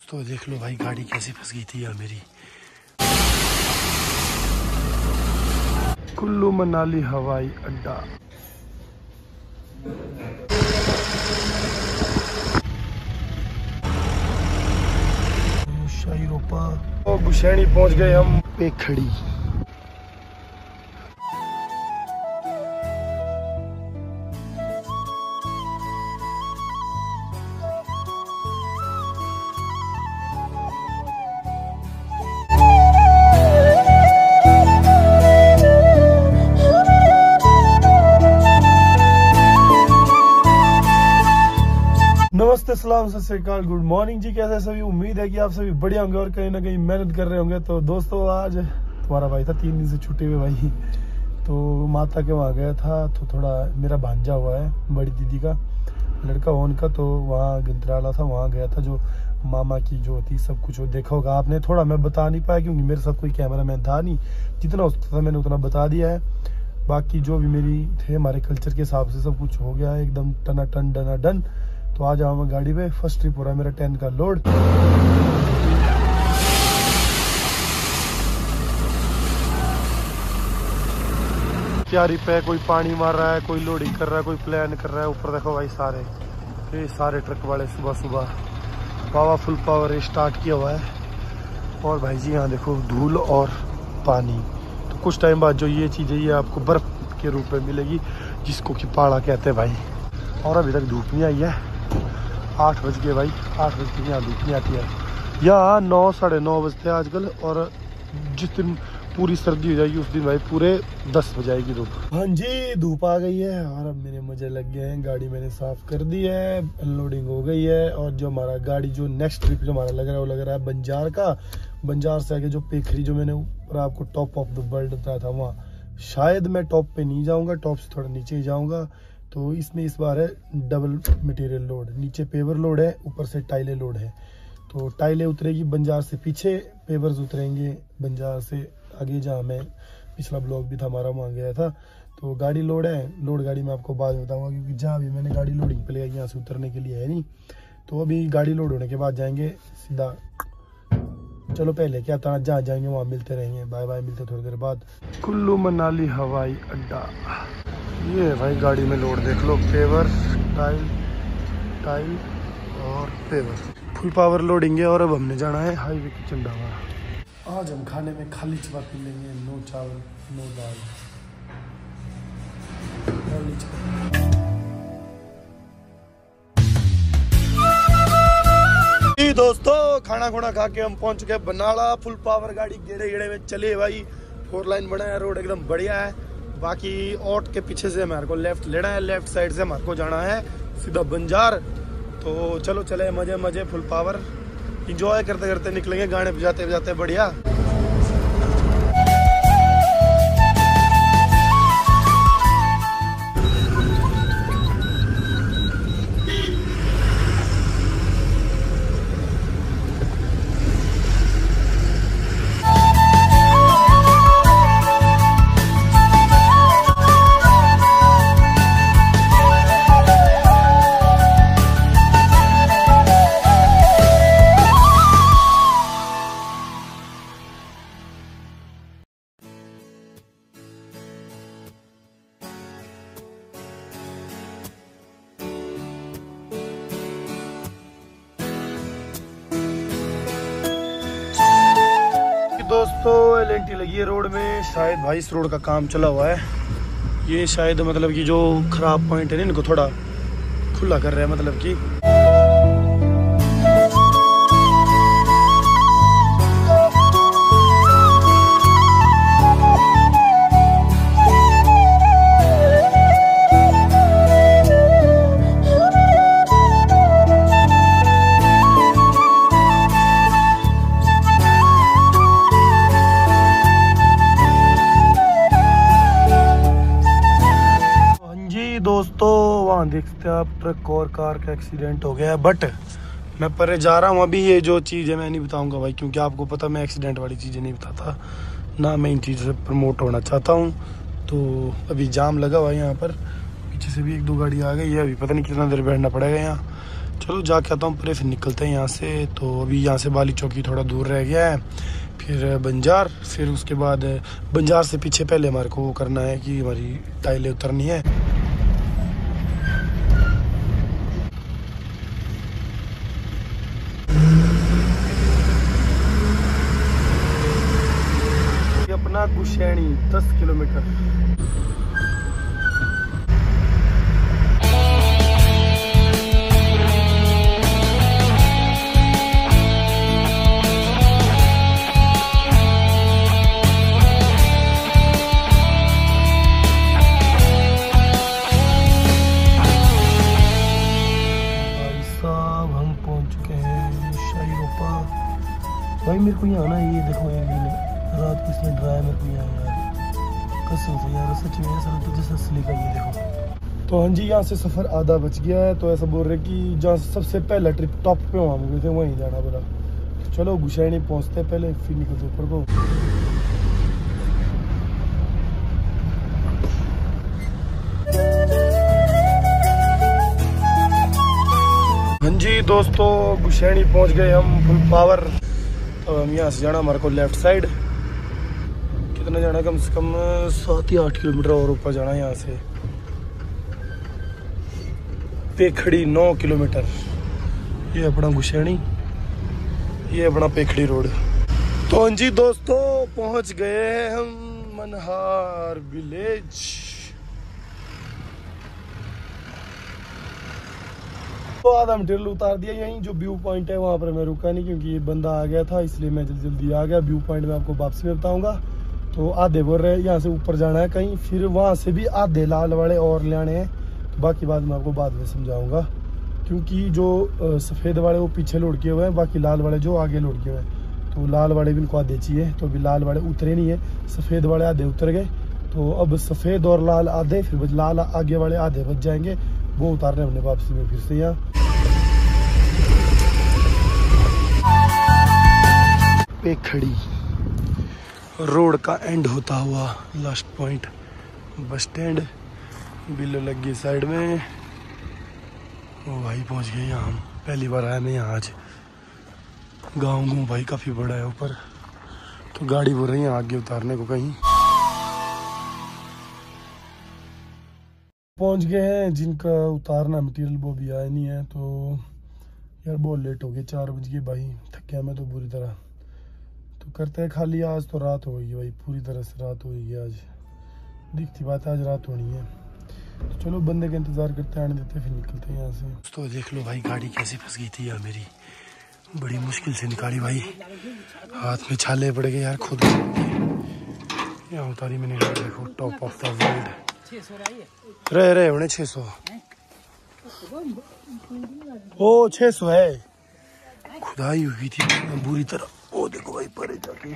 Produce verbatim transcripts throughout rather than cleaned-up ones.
तो देख लो भाई गाड़ी कैसे फंस गई थी यार मेरी। कुल्लू मनाली हवाई अड्डा। शाही रोपा और गुशैनी पहुंच गए हम पे खड़ी। नमस्ते, सलाम, सत श्री अकाल, गुड मॉर्निंग जी। कैसे सभी? उम्मीद है कि आप सभी बढ़िया होंगे और कहीं ना कहीं मेहनत कर रहे होंगे। तो दोस्तों आज तुम्हारा भाई था तीन दिन से छुट्टी हुए भाई, तो माता के वहाँ गया था। तो थोड़ा मेरा भांजा हुआ है बड़ी दीदी का लड़का हो उनका, तो वहाँ गंतराला था, वहाँ गया था। जो मामा की जो थी सब कुछ वो देखा होगा आपने। थोड़ा मैं बता नहीं पाया क्योंकि मेरे साथ कोई कैमरा मैन था नहीं, जितना हो सकता था मैंने उतना बता दिया है। बाकी जो भी मेरी थे हमारे कल्चर के हिसाब से सब कुछ हो गया है एकदम टना टन डना डन। तो आज आऊँ मैं गाड़ी पे, फर्स्ट ट्रिप हो रहा है मेरा टेन का लोड। तैयारी पे कोई पानी मार रहा है, कोई लोडिंग कर रहा है, कोई प्लान कर रहा है। ऊपर देखो भाई सारे ये सारे ट्रक वाले सुबह सुबह पावर फुल पावर स्टार्ट किया हुआ है। और भाई जी यहाँ देखो धूल और पानी। तो कुछ टाइम बाद जो ये चीज़ है ये आपको बर्फ के रूप में मिलेगी, जिसको कि पहाड़ा कहते हैं भाई। और अभी तक धूप नहीं आई है, आठ बज गए भाई, आठ बज के यहाँ धूप नहीं आती है। यहाँ नौ साढ़े नौ बजते हैं आजकल। और जिस दिन पूरी सर्दी हो जाएगी उस दिन भाई पूरे दस बज जाएगी धूप। हाँ जी धूप आ गई है और अब मेरे मजे लग गए हैं। गाड़ी मैंने साफ कर दी है, अनलोडिंग हो गई है। और जो हमारा गाड़ी जो नेक्स्ट ट्रिप जो हमारा लग रहा है वो लग रहा है बंजार का। बंजार से आगे जो पेखरी जो मैंने ऊपर आपको टॉप ऑफ द वर्ल्ड बताया था, वहाँ शायद मैं टॉप पे नहीं जाऊँगा, टॉप से थोड़ा नीचे ही जाऊँगा। तो इसमें इस बार है डबल मटेरियल लोड, नीचे पेवर लोड है, ऊपर से टाइले लोड है। तो टाइले उतरेगी बंजार से पीछे, पेवर्स उतरेंगे बंजार से आगे, जहाँ मैं पिछला ब्लॉग भी था हमारा वहाँ गया था। तो गाड़ी लोड है, लोड गाड़ी मैं आपको बाद में बताऊंगा क्योंकि जहाँ भी मैंने गाड़ी लोडिंग पे लगाई यहाँ से उतरने के लिए है नहीं। तो अभी गाड़ी लोड होने के बाद जाएंगे सीधा, चलो पहले क्या था जहाँ जाएंगे वहाँ मिलते रहेंगे। बाय बाय, मिलते थोड़ी देर बाद। कुल्लू मनाली हवाई अड्डा। ये भाई गाड़ी में लोड देख लो, पेवर टाइल टाइल और पेवर फुल पावर लोडिंग है। और अब हमने जाना है हाईवे की चंडावा। आज हम खाने में खाली चपा पी लेंगे, नो चावल नो दाल। दोस्तों खाना खुना खा के हम पहुंच चुके हैं बनाला। फुल पावर गाड़ी गेड़े गेड़े में चले भाई, फोर लाइन बना है, रोड एकदम बढ़िया है। बाकी ऑट के पीछे से हमारे को लेफ्ट लेना है, लेफ्ट साइड से हमारे को जाना है सीधा बंजार। तो चलो चले, मजे मजे फुल पावर इंजॉय करते करते निकलेंगे, गाने बजाते बजाते बढ़िया। दोस्तों एल एन टी लगी है रोड में, शायद भाई इस रोड का काम चला हुआ है। ये शायद मतलब कि जो खराब पॉइंट है ना इनको थोड़ा खुला कर रहे हैं, मतलब कि दोस्तों वहाँ देखते हैं आप ट्रक और कार का एक्सीडेंट हो गया है। बट मैं परे जा रहा हूँ अभी, ये जो चीज़ है मैं नहीं बताऊँगा भाई, क्योंकि आपको पता मैं एक्सीडेंट वाली चीज़ें नहीं बताता ना, मैं इन चीज़ों से प्रमोट होना चाहता हूँ। तो अभी जाम लगा हुआ है यहाँ पर, पीछे से भी एक दो गाड़ी आ गई है, अभी पता नहीं कितना देर बैठना पड़ेगा यहाँ। चलो जाके आता हूँ, पर फिर निकलते हैं यहाँ से। तो अभी यहाँ से बाली चौकी थोड़ा दूर रह गया है, फिर बंजार, फिर उसके बाद बंजार से पीछे पहले हमारे को वो करना है कि हमारी टाइलें उतरनी है। ये अपना गुशैनी दस किलोमीटर। भाई मेरे को यहाँ ना ये देखो यार, ये रात को इसने डराया मेरे को यहाँ यार, कसम से यार, सच में ऐसा लगता है जैसे असली का। ये देखो तो हाँ जी, यहाँ से सफ़र आधा बच गया है। तो ऐसा बोल रहे कि जहाँ सबसे पहला ट्रिप टॉप पे वहाँ गए थे वहीं जाना बोला। तो चलो गुशैनी पहुँचते पहले, फिर निकलते ऊपर को। हाँ जी दोस्तों, गुशैनी पहुँच गए हम फुल पावर। तो हम यहाँ से जाना हमारे को लेफ्ट साइड, कितना जाना, कम से कम सात या आठ किलोमीटर और ऊपर जाना है यहाँ से। पेखड़ी नौ किलोमीटर। ये अपना गुशैनी, ये अपना पेखड़ी रोड। तो हाँ जी दोस्तों, पहुँच गए हैं हम मनहार विलेज। तो आधा मटेरियल उतार दिया, यहीं जो व्यू पॉइंट है वहाँ पर मैं रुका नहीं, क्योंकि ये बंदा आ गया था, इसलिए मैं जल्दी जल्दी आ गया। व्यू पॉइंट में आपको वापसी में बताऊंगा। तो आधे बोल रहे हैं यहाँ से ऊपर जाना है कहीं, फिर वहाँ से भी आधे लाल वाले और लेने हैं। तो बाकी बात मैं आपको बाद में समझाऊंगा, क्योंकि जो सफ़ेद वाले वो पीछे लोड किए हुए हैं, बाकी लाल वाले जो आगे लोड किए हुए हैं। तो लाल वाले भी इनको आधे चाहिए, तो अभी लाल वाले उतरे नहीं है, सफ़ेद वाले आधे उतर गए। तो अब सफ़ेद और लाल आधे, फिर लाल आगे वाले आधे बच जाएंगे, वो उतारने हमने वापसी में फिर से। यहाँ पेखड़ी रोड का एंड होता हुआ लास्ट पॉइंट बस स्टैंड, बिल्लो लगी साइड में। ओ भाई पहुंच गए यहाँ हम, पहली बार आया मैं यहाँ आज। गाँव गाँव भाई काफ़ी बड़ा है ऊपर। तो गाड़ी बोल रही है आगे उतारने को कहीं। पहुंच गए हैं, जिनका उतारना मटेरियल वो भी आया नहीं है। तो यार बहुत लेट हो गए, चार बज गए भाई, थक गया मैं तो बुरी तरह। तो करते हैं खाली, आज तो रात होगी भाई, पूरी तरह से रात होगी आज, दिखती बात है आज रात होनी है। तो चलो बंदे का इंतजार करते हैं, आने देते हैं, फिर निकलते हैं यहाँ से। तो देख लो भाई गाड़ी कैसे फंस गई थी यार मेरी, बड़ी मुश्किल से निकाली भाई, हाथ में छाले पड़ गए यार खुद। यहाँ उतारी मैंने, देखो टॉप ऑफ द वर्ल्ड रहे रहे होने छः सौ। ओ छः सौ है, खुदाई हुई थी बुरी तरह। ओ देखो भाई परे जाके।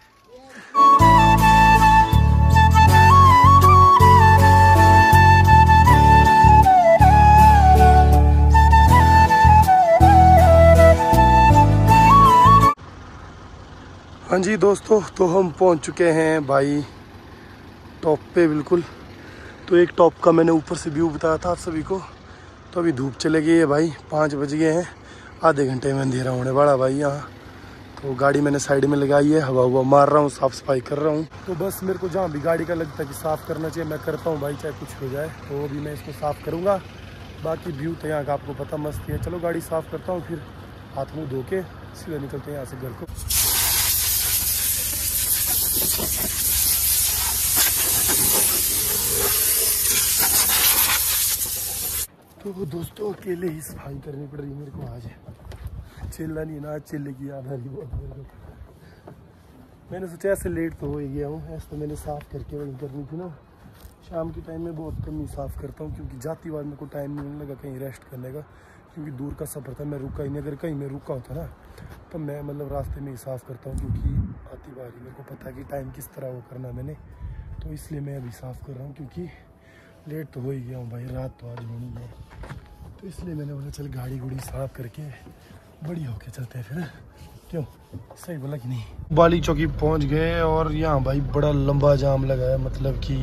हाँ जी दोस्तों, तो हम पहुंच चुके हैं भाई टॉप पे बिल्कुल। तो एक टॉप का मैंने ऊपर से व्यू बताया था आप सभी को। तो अभी धूप चले गई है भाई, पाँच बज गए हैं, आधे घंटे में अंधेरा होने वाला भाई यहाँ। तो गाड़ी मैंने साइड में लगाई है, हवा हुआ मार रहा हूँ, साफ़ सफाई कर रहा हूँ। तो बस मेरे को जहाँ भी गाड़ी का लगता है कि साफ़ करना चाहिए मैं करता हूँ भाई, चाहे कुछ हो जाए। तो अभी मैं इसको साफ़ करूँगा, बाकी व्यू तो यहाँ का आपको पता मस्त है। चलो गाड़ी साफ़ करता हूँ, फिर हाथ मुँह धो के सीधे निकलते हैं यहाँ से घर को। तो दोस्तों अकेले ही सफाई करनी पड़ रही है मेरे को आज, चिल्ला नहीं ना, चिल्ले की याद आ रही बहुत मेरे को। मैंने सोचा ऐसे लेट तो हो ही गया हूँ, ऐसे तो मैंने साफ़ करके वही करनी थी ना। शाम के टाइम में बहुत कम ही साफ़ करता हूँ, क्योंकि जाती बार मेरे को टाइम नहीं लगा कहीं रेस्ट करने का, क्योंकि दूर का सफ़र था, मैं रुका ही नहीं। अगर कहीं मैं रुका होता ना तो मैं मतलब रास्ते में ही साफ़ करता हूँ, क्योंकि आती बार ही मेरे को पता है कि टाइम किस तरह वो करना मैंने। तो इसलिए मैं अभी साफ़ कर रहा हूँ, क्योंकि लेट तो हो ही गया हूँ भाई, रात तो आज होनी है। तो इसलिए मैंने बोला चल गाड़ी गुड़ी साफ़ करके बढ़िया होके चलते हैं फिर, क्यों सही बोला कि नहीं। बाली चौकी पहुंच गए और यहाँ भाई बड़ा लंबा जाम लगा है, मतलब कि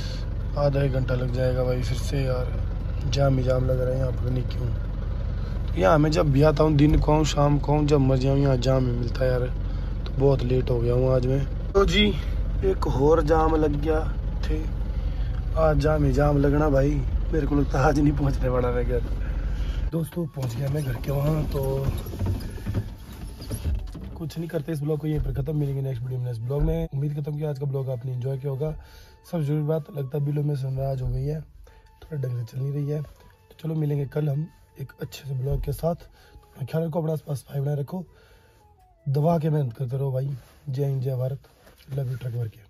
आधा एक घंटा लग जाएगा भाई फिर से यार, जाम ही जाम लग रहा है यहाँ पर, नहीं क्यों। तो यहाँ मैं जब भी आता हूँ, दिन को आऊँ शाम को आऊँ, जब मर्जी आऊँ, यहाँ जाम ही मिलता है यार। तो बहुत लेट हो गया हूँ आज मैं। तो जी एक और जाम लग गया थे, आज जाम ही जाम लगना भाई। मेरे को लगता है आज नहीं पहुँचने वाला मैं घर। दोस्तों पहुँच गया मैं घर के वहाँ। तो कुछ नहीं करते, इस ब्लॉग को यहीं पर खत्म। मिलेंगे नेक्स्ट वीडियो में, नेक्स्ट ब्लॉग में। उम्मीद करता हूँ कि आज का ब्लॉग आपने एंजॉय किया होगा। सब जरूरी बात, लगता है बिलो में सनराइज हो गई है, थोड़ा ढंग से चल नहीं रही है। तो चलो मिलेंगे कल हम एक अच्छे से ब्लॉग के साथ। तो ख्याल रखो, अपना आसपास सफाई बनाए रखो, दबा के मेहनत करते रहो भाई। जय हिंद, जय Bharat, love you truck work.